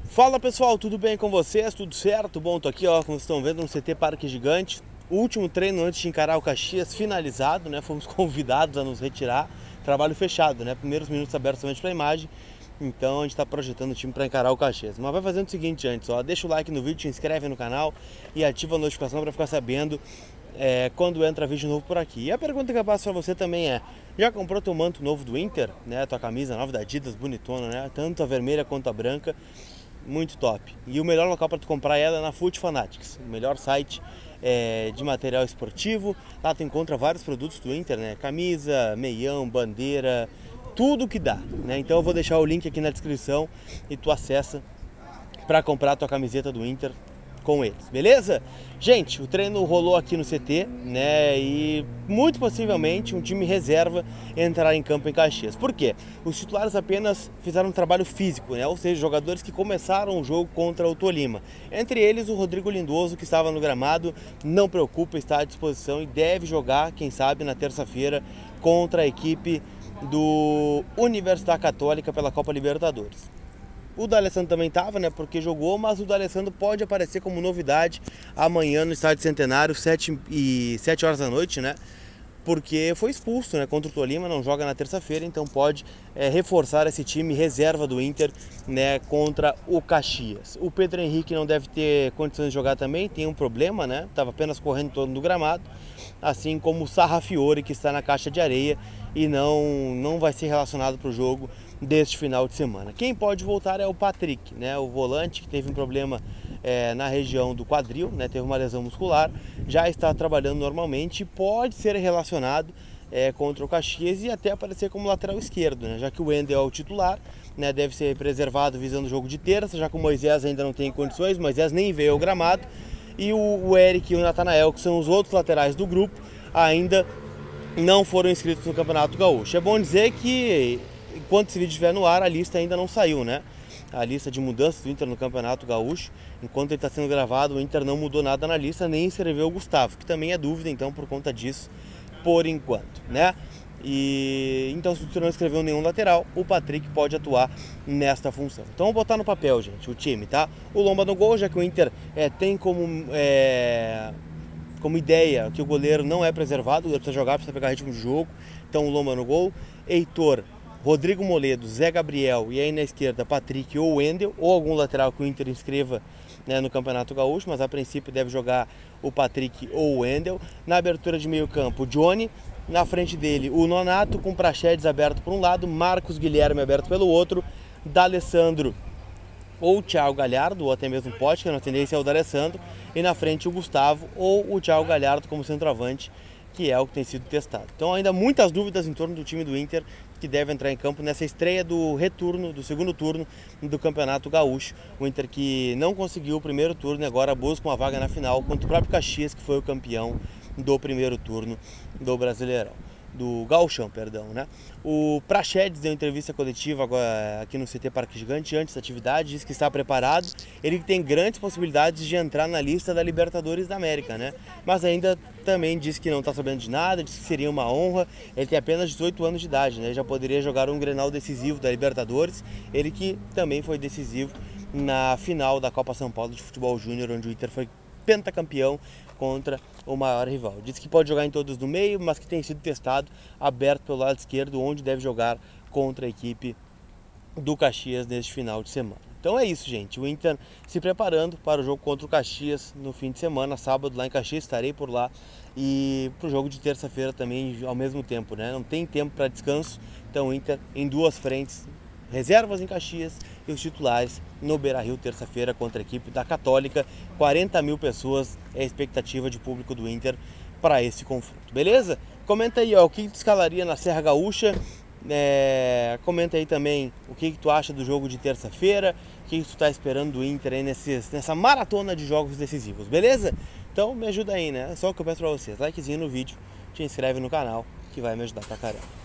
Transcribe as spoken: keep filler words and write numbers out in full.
Fala pessoal, tudo bem com vocês? Tudo certo? Bom, tô aqui, ó, como vocês estão vendo, no C T Parque Gigante. O último treino antes de encarar o Caxias finalizado, né? Fomos convidados a nos retirar. Trabalho fechado, né? Primeiros minutos abertos somente para a imagem. Então a gente está projetando o time para encarar o Caxias. Mas vai fazendo o seguinte antes, ó, deixa o like no vídeo, te inscreve no canal e ativa a notificação para ficar sabendo é, quando entra vídeo novo por aqui. E a pergunta que eu passo para você também é: já comprou teu manto novo do Inter, né? Tua camisa nova da Adidas, bonitona, né? Tanto a vermelha quanto a branca. Muito top. E o melhor local para tu comprar ela é na Foot Fanatics, o melhor site é, de material esportivo. Lá tu encontra vários produtos do Inter, né? Camisa, meião, bandeira, tudo que dá, né? Então eu vou deixar o link aqui na descrição e tu acessa para comprar a tua camiseta do Inter com eles, beleza? Gente, o treino rolou aqui no C T, né? E muito possivelmente um time reserva entrará em campo em Caxias. Por quê? Os titulares apenas fizeram um trabalho físico, né? Ou seja, jogadores que começaram o jogo contra o Tolima. Entre eles o Rodrigo Lindoso, que estava no gramado, não preocupa, está à disposição e deve jogar, quem sabe, na terça-feira contra a equipe do Universidade Católica pela Copa Libertadores. O D'Alessandro também estava, né, porque jogou, mas o D'Alessandro pode aparecer como novidade amanhã no Estádio Centenário, sete horas da noite, né, porque foi expulso, né, contra o Tolima, não joga na terça-feira, então pode é, reforçar esse time reserva do Inter, né, contra o Caxias. O Pedro Henrique não deve ter condições de jogar também, tem um problema, né, estava apenas correndo em torno do gramado, assim como o Sarrafiore, que está na caixa de areia e não, não vai ser relacionado para o jogo deste final de semana. Quem pode voltar é o Patrick, né, o volante que teve um problema é, na região do quadril, né, teve uma lesão muscular, já está trabalhando normalmente e pode ser relacionado é, contra o Caxias e até aparecer como lateral esquerdo, né, já que o Wendel é o titular, né, deve ser preservado visando o jogo de terça, já que o Moisés ainda não tem condições, o Moisés nem veio ao gramado, e o, o Eric e o Natanael, que são os outros laterais do grupo, ainda não foram inscritos no Campeonato Gaúcho. É bom dizer que enquanto esse vídeo estiver no ar, a lista ainda não saiu, né? A lista de mudanças do Inter no Campeonato Gaúcho. Enquanto ele está sendo gravado, o Inter não mudou nada na lista, nem inscreveu o Gustavo, que também é dúvida, então, por conta disso, por enquanto, né? E então, se o Inter não escreveu nenhum lateral, o Patrick pode atuar nesta função. Então, vamos botar no papel, gente, o time, tá? O Lomba no gol, já que o Inter é, tem como... É... como ideia que o goleiro não é preservado, o goleiro precisa jogar, precisa pegar ritmo de jogo, então o Lomba no gol, Heitor, Rodrigo Moledo, Zé Gabriel e aí na esquerda Patrick ou Wendel, ou algum lateral que o Inter inscreva, né, no Campeonato Gaúcho, mas a princípio deve jogar o Patrick ou o Wendel. Na abertura de meio campo, o Johnny, na frente dele o Nonato com Praxedes aberto por um lado, Marcos Guilherme aberto pelo outro, D'Alessandro ou o Thiago Galhardo, ou até mesmo o Pote, que na tendência é o D'Alessandro, e na frente o Gustavo ou o Thiago Galhardo como centroavante, que é o que tem sido testado. Então ainda muitas dúvidas em torno do time do Inter, que deve entrar em campo nessa estreia do retorno, do segundo turno do Campeonato Gaúcho. O Inter que não conseguiu o primeiro turno e agora busca uma vaga na final contra o próprio Caxias, que foi o campeão do primeiro turno do Brasileirão. Do Gauchão, perdão, né? O Praxedes deu entrevista coletiva agora aqui no C T Parque Gigante antes da atividade, disse que está preparado, ele tem grandes possibilidades de entrar na lista da Libertadores da América, né? Mas ainda também disse que não está sabendo de nada, disse que seria uma honra, ele tem apenas dezoito anos de idade, né? Já poderia jogar um Grenal decisivo da Libertadores, ele que também foi decisivo na final da Copa São Paulo de Futebol Júnior, onde o Inter foi pentacampeão contra o maior rival. Diz que pode jogar em todos no meio, mas que tem sido testado aberto pelo lado esquerdo, onde deve jogar contra a equipe do Caxias neste final de semana. Então é isso, gente. O Inter se preparando para o jogo contra o Caxias no fim de semana, sábado lá em Caxias, estarei por lá, e para o jogo de terça-feira também ao mesmo tempo, né? Não tem tempo para descanso, então o Inter em duas frentes, reservas em Caxias e os titulares no Beira-Rio, terça-feira, contra a equipe da Católica. quarenta mil pessoas é a expectativa de público do Inter para esse confronto, beleza? Comenta aí, ó, o que tu escalaria na Serra Gaúcha, é, comenta aí também o que, que tu acha do jogo de terça-feira, o que, que tu tá esperando do Inter aí nesses, nessa maratona de jogos decisivos, beleza? Então me ajuda aí, né? É só o que eu peço para vocês, likezinho no vídeo, te inscreve no canal, que vai me ajudar pra caramba.